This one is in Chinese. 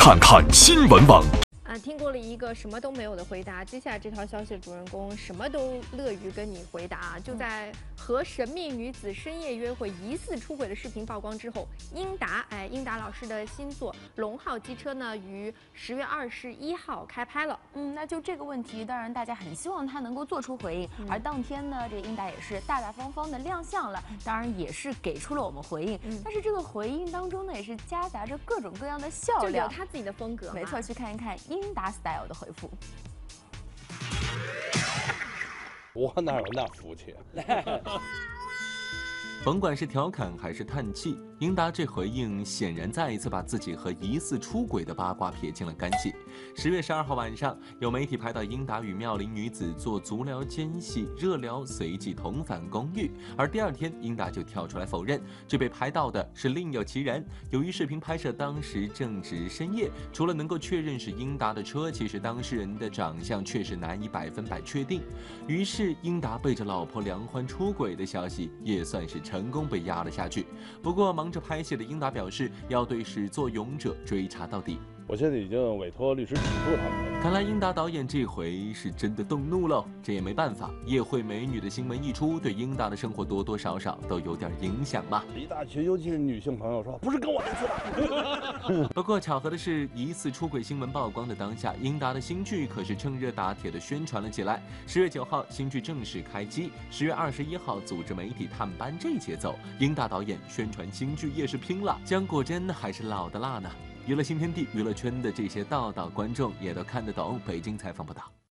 看看新闻网。 听过了一个什么都没有的回答，接下来这条消息的主人公什么都乐于跟你回答。就在和神秘女子深夜约会、疑似出轨的视频曝光之后，英达老师的新作《龙号机车》呢，于10月21号开拍了。 那就这个问题，当然大家很希望他能够做出回应。而当天呢，这个英达也是大大方方的亮相了，当然也是给出了我们回应。但是这个回应当中呢，也是夹杂着各种各样的笑料， 有他自己的风格。 没错，去看一看英达 style 的回复。 我哪有那福气？ 甭管是调侃还是叹气，英达这回应显然再一次把自己和疑似出轨的八卦撇清了干系。10月12号晚上，有媒体拍到英达与妙龄女子做足疗间隙，热聊随即同返公寓，而第二天英达就跳出来否认，这被拍到的是另有其人。由于视频拍摄当时正值深夜，除了能够确认是英达的车，其实当事人的长相确实难以100%确定。于是英达背着老婆梁欢出轨的消息也算是成功被压了下去。不过忙着拍戏的英达表示，要对始作俑者追查到底。 我现在已经委托律师起诉他们了。 看来英达导演这回是真的动怒喽，这也没办法，夜会美女的新闻一出，对英达的生活多多少少都有点影响吧。 一大群，尤其是女性朋友说，不是跟我来的。 不过巧合的是，疑似出轨新闻曝光的当下，英达的新剧可是趁热打铁的宣传了起来。10月9号，新剧正式开机；10月21号，组织媒体探班，这节奏，英达导演宣传新剧也是拼了。姜果真还是老的辣呢。娱乐新天地，娱乐圈的这些道道观众也都看得懂。北京采访报道。